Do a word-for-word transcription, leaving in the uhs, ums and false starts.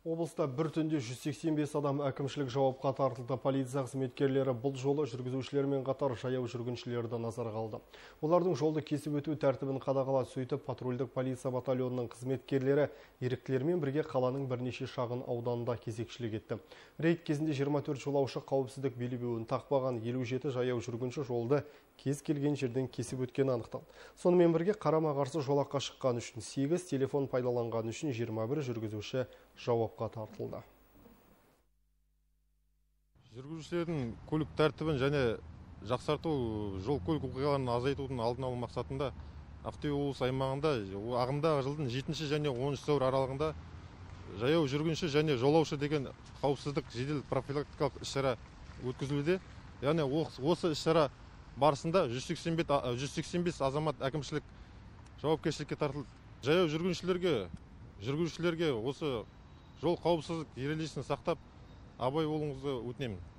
Облыста бір түнде жүз сексен бес адам әкімшілік жауапқа тартылды. Полиция қызметкерлері бұл жолы жүргізушілермен қатар жаяу жүргіншілерді назарға алды. Олардың жолды кесіп өту тәртібін қадағалап, сөйтіп патрульдік полиция батальонының қызметкерлері еріктілермен бірге қаланың бірнеше шағын ауданында кезекшілік етті. Рейд кезінде жиырма төрт жолаушы қауіпсіздік белбеуін тақпаған, елу жеті жаяу жүргінші жолды кез келген жерден кесіп өткені анықталды. Сонымен бірге қарама-қарсы жолаққа шыққан үшін сегіз, телефон пайдаланған үшін жиырма бір жүргізуші жауапқа тартылды. Жүргізушілердің көлік тәртібін және жақсарту, жол көлік оқиғаларын азайтудың алдын алу мақсатында Ақтөбе облысы аймағында ағымдағы жылдың жетінші және оныншы сәуір аралығында жаяу жүргінші және жолаушы деген қауіпсіздік жедел профилактикалық іс-шара өткізілуде. Яғни осы іс-шара барысында жүз сексен бес азамат әкімшілік жауапкершілікке тартылды. Жаяу жүргіншілерге, жүргізушілерге осы жол қауіпсіздік ережесін сақтап, абай болуыңызды өтінемін.